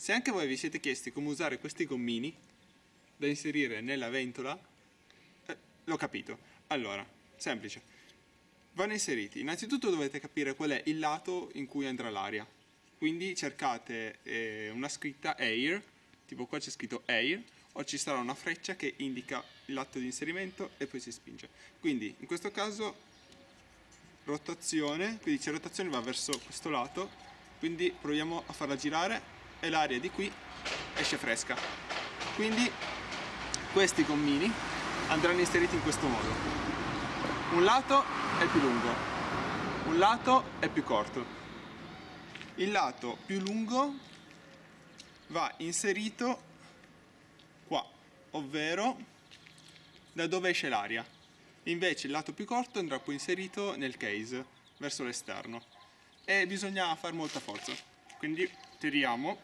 Se anche voi vi siete chiesti come usare questi gommini da inserire nella ventola, l'ho capito. Allora, semplice. Vanno inseriti. Innanzitutto dovete capire qual è il lato in cui andrà l'aria. Quindi cercate una scritta Air, tipo qua c'è scritto Air, o ci sarà una freccia che indica il lato di inserimento e poi si spinge. Quindi in questo caso rotazione, quindi c'è rotazione, va verso questo lato, quindi proviamo a farla girare e l'aria di qui esce fresca. Quindi questi gommini andranno inseriti in questo modo. Un lato è più lungo, un lato è più corto. Il lato più lungo va inserito qua, ovvero da dove esce l'aria. Invece il lato più corto andrà poi inserito nel case, verso l'esterno. E bisogna fare molta forza. Quindi tiriamo.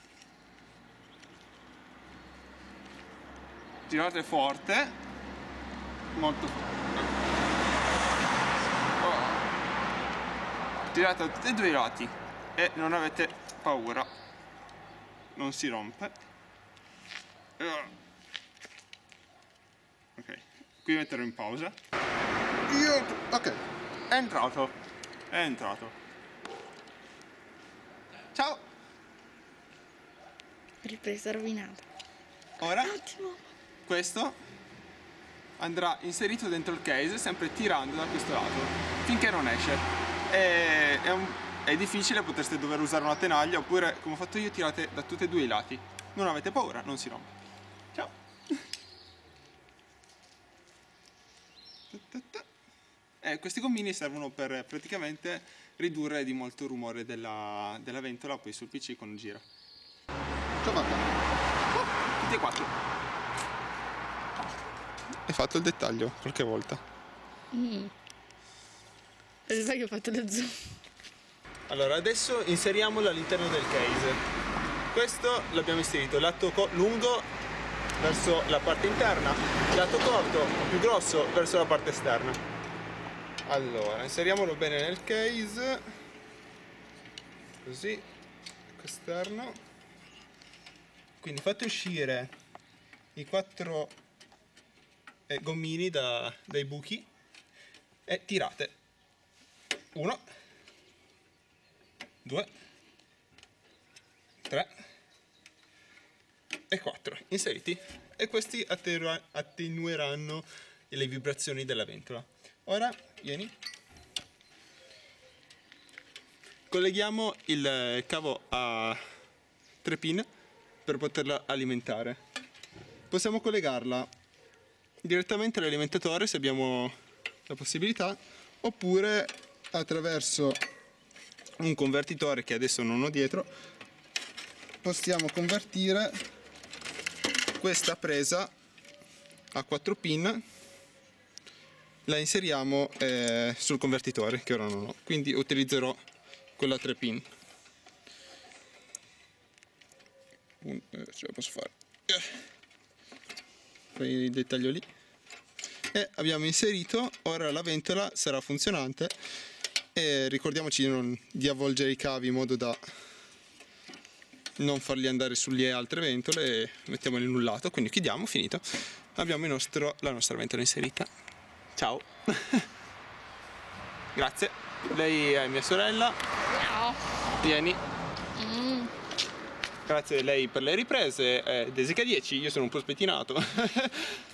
Tirate forte. Molto forte. Tirate da tutti e due i lati. E non avete paura. Non si rompe. Ok, qui metterò in pausa. Ok, è entrato. È entrato. Ciao. Ripresa rovinata. Ora questo andrà inserito dentro il case, sempre tirando da questo lato finché non esce. È difficile, potreste dover usare una tenaglia, oppure come ho fatto io tirate da tutti e due i lati. Non avete paura, non si rompe. Ciao. Questi gommini servono per praticamente ridurre di molto il rumore della ventola poi sul PC quando gira. Ciao papà. Tutti e quattro. Hai fatto il dettaglio qualche volta. Per sbaglio ho fatto lo zoom. Allora adesso inseriamolo all'interno del case. Questo l'abbiamo inserito lato lungo verso la parte interna, lato corto più grosso verso la parte esterna. Allora inseriamolo bene nel case, così, esterno. Quindi fate uscire i 4 gommini dai buchi e tirate. 1, 2, 3 e 4 inseriti, e questi attenueranno le vibrazioni della ventola. Ora vieni, colleghiamo il cavo a 3 pin per poterla alimentare. Possiamo collegarla direttamente all'alimentatore se abbiamo la possibilità, oppure attraverso un convertitore che adesso non ho dietro. Possiamo convertire questa presa a 4 pin, la inseriamo sul convertitore che ora non ho, quindi utilizzerò quella a 3 pin. Ce la posso fare. Fai il dettaglio lì. E abbiamo inserito, ora la ventola sarà funzionante, e ricordiamoci di avvolgere i cavi in modo da non farli andare sulle altre ventole, e mettiamoli in un lato, quindi chiudiamo, finito. Abbiamo la nostra ventola inserita. Ciao. Grazie. Lei è mia sorella. Ciao. Vieni. Grazie a lei per le riprese. Desica 10, io sono un po' spettinato.